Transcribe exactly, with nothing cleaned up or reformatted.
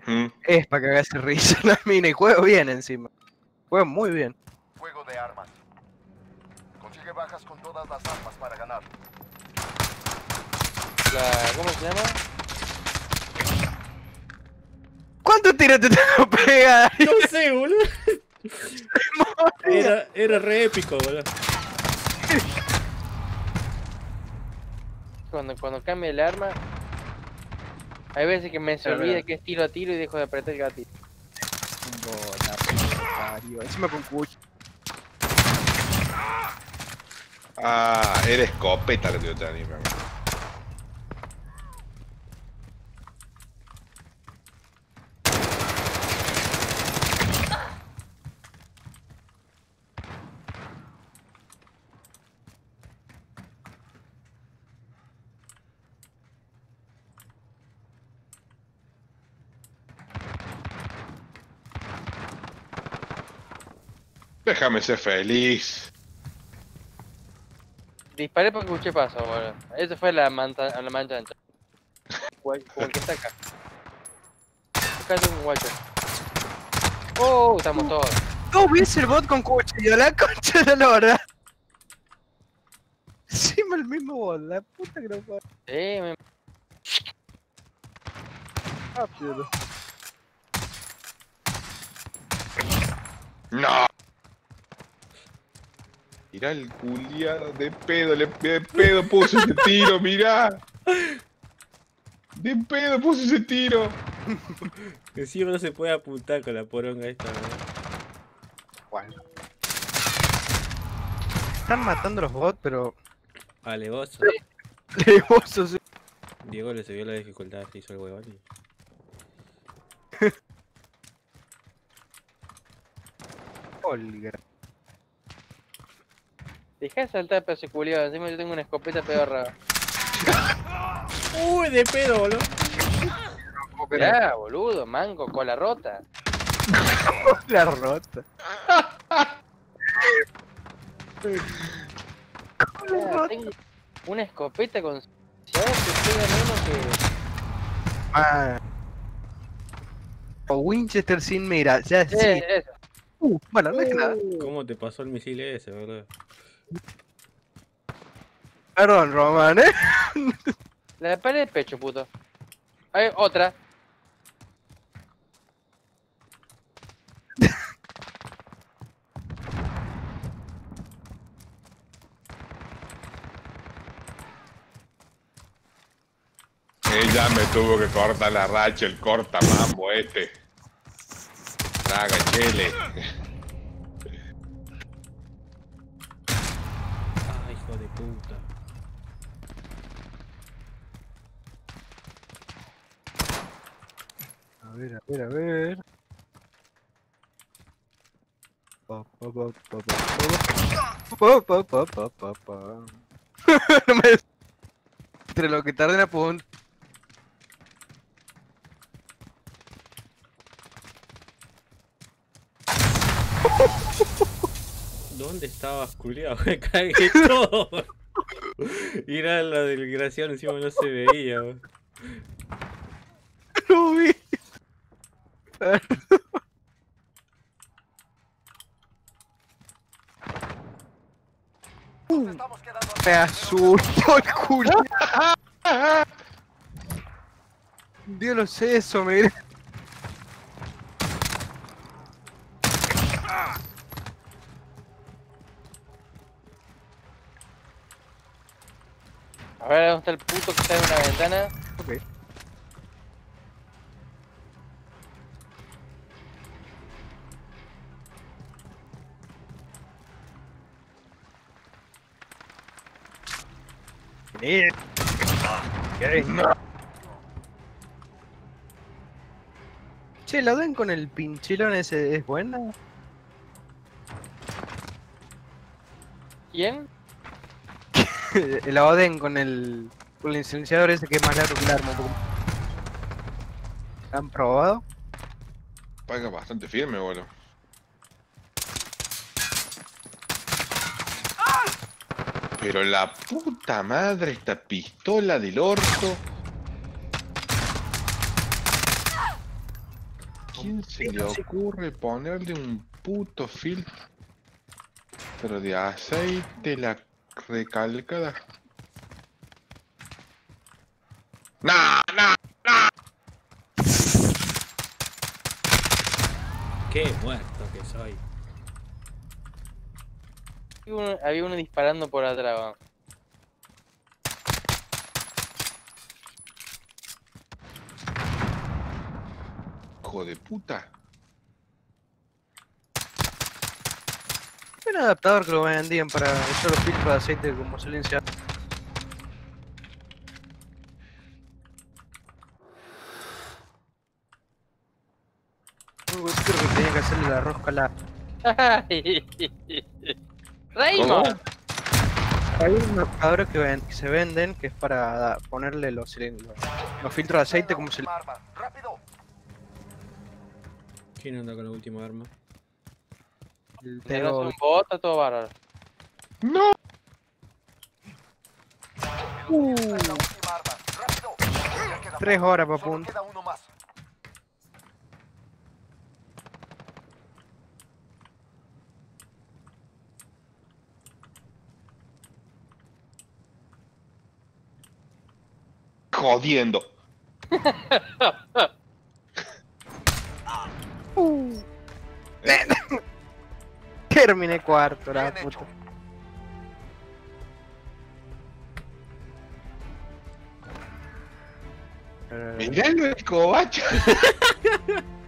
Mm. Es para cagarse risa la mina y juego bien encima. Juego muy bien. Juego de armas. Consigue bajas con todas las armas para ganar. La, ¿cómo se llama? ¿Cuántos tiros te tengo pegada? No sé, boludo. Era, era re épico, boludo. Cuando, cuando cambia el arma, hay veces que me se Es olvida verdad. que es tiro a tiro y dejo de apretar el gatillo. Puta, puta, parió. Encima con cucho. Ah, era escopeta lo que yo te anime. Déjame ser feliz. Disparé porque escuché paso, boludo. Eso fue la, manta, la mancha ancha. Guay- Como el que está acá. Acá tengo un guacho. Oh, estamos todos. Dos veces el bot con cuchillo, la concha de la hora. Encima el mismo bot, la puta que no fue. Sí, me... Rápido. No. Mirá el culiado de pedo, le, de pedo puso ese tiro, mirá. De pedo puso ese tiro. Encima no se puede apuntar con la poronga esta, boludo. Bueno. Están matando los bots, pero... Alevoso. levosos, sí. Diego le subió la dificultad, se hizo el huevón y... Olga. Dejá de saltar pedazo de culiado. Encima yo tengo una escopeta pedorra. Uy, de pedo, boludo. Mirá, boludo, manco, cola rota. La rota. Ah, tengo una escopeta con... ¿Sabes que pega menos que...? Ah. O Winchester sin mira, ya sí. Eh, eso. Uh, bueno, no es nada. ¿Cómo te pasó el misil ese, boludo? Perdón, Roman, ¿eh? La de pared de pecho, puto. Hay otra. Ella me tuvo que cortar la racha, el corta mambo este. Traga, chele. Ah, hijo de puta. A ver, a ver, a ver. Pa, pa, pa, pa, pa, pa, pa, pa, pa, pa. No me... Entre lo que tarda en apuntar. ¿Dónde estabas, culiao? Me cagué todo. Mirá la desgraciado, encima no se veía, boludo. No vi. Nos estamos quedando Me asustó el culo. Dios lo sé eso, mira. A ver, ¿dónde está el puto que está en una ventana? Ok. Eh. ¿Qué? Che, ¿la ven con el pinchilón ese es buena? ¿Quién? La Oden con el con el silenciador ese que es más largo que el arma. un poco. ¿La han probado? Paga bastante firme, boludo. Pero la puta madre, esta pistola del orto. quién se le ocurre ponerle un puto filtro de aceite la recalcada? ¡Nah, nah! Qué muerto que soy. Había uno, había uno disparando por atrás, weón. Hijo de puta. Un adaptador que lo vendían para usar los filtros de aceite como silenciador. Creo que tenía que hacerle la rosca a la... Raymond. Hay unos adaptadores que, ven- que se venden que es para ponerle los, silen- los, los filtros de aceite como se... Última arma. ¡Rápido! ¿Quién anda con la última arma? el Tengo Tego- un bot, está todo bárbaro. ¡No! Uh. La última arma. ¡Rápido! Ya queda Tres poco. horas pa' Solo punto. queda uno más. Jodiendo. Terminé cuarto, la Bien puta. hecho. Eh, Mirá el cobacho.